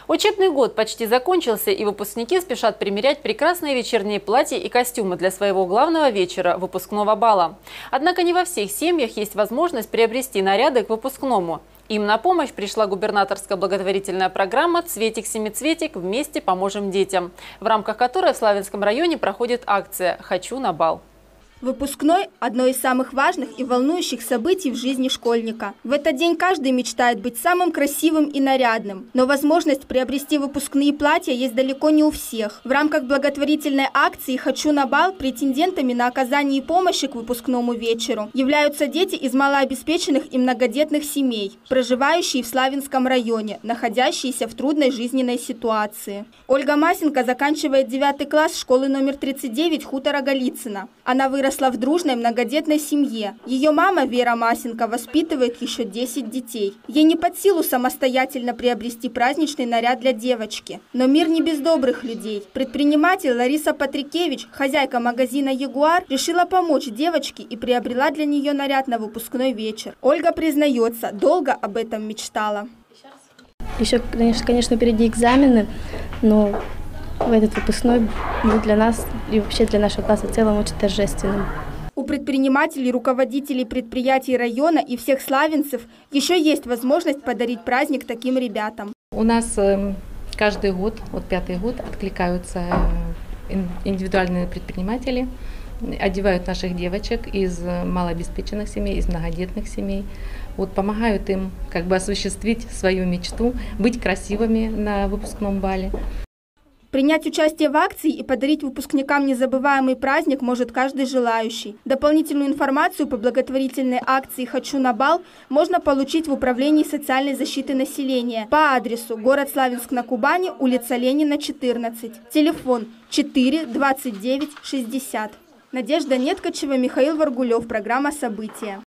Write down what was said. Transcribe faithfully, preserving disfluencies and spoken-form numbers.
Учебный год почти закончился, и выпускники спешат примерять прекрасные вечерние платья и костюмы для своего главного вечера – выпускного бала. Однако не во всех семьях есть возможность приобрести наряды к выпускному. Им на помощь пришла губернаторская благотворительная программа «Цветик-семицветик. Вместе поможем детям», в рамках которой в Славянском районе проходит акция «Хочу на бал». Выпускной – одно из самых важных и волнующих событий в жизни школьника. В этот день каждый мечтает быть самым красивым и нарядным. Но возможность приобрести выпускные платья есть далеко не у всех. В рамках благотворительной акции «Хочу на бал» претендентами на оказание помощи к выпускному вечеру являются дети из малообеспеченных и многодетных семей, проживающие в Славянском районе, находящиеся в трудной жизненной ситуации. Ольга Масенко заканчивает девятый класс школы номер тридцать девять хутора Голицына. Она выросла в дружной многодетной семье. Ее мама Вера Масенко воспитывает еще десять детей. Ей не под силу самостоятельно приобрести праздничный наряд для девочки. Но мир не без добрых людей. Предприниматель Лариса Патрикевич, хозяйка магазина «Ягуар», решила помочь девочке и приобрела для нее наряд на выпускной вечер. Ольга признается, долго об этом мечтала. Еще, конечно, конечно, впереди экзамены, но в этот выпускной будет для нас и вообще для нашего класса в целом очень торжественным. У предпринимателей, руководителей предприятий района и всех славянцев еще есть возможность подарить праздник таким ребятам. У нас каждый год, вот пятый год, откликаются индивидуальные предприниматели, одевают наших девочек из малообеспеченных семей, из многодетных семей. Вот помогают им как бы осуществить свою мечту, быть красивыми на выпускном бале. Принять участие в акции и подарить выпускникам незабываемый праздник может каждый желающий. Дополнительную информацию по благотворительной акции «Хочу на бал» можно получить в Управлении социальной защиты населения по адресу город Славянск на Кубани, улица Ленина, четырнадцать. Телефон четыре двадцать девять шестьдесят. Надежда Неткачева, Михаил Варгулев. Программа «События».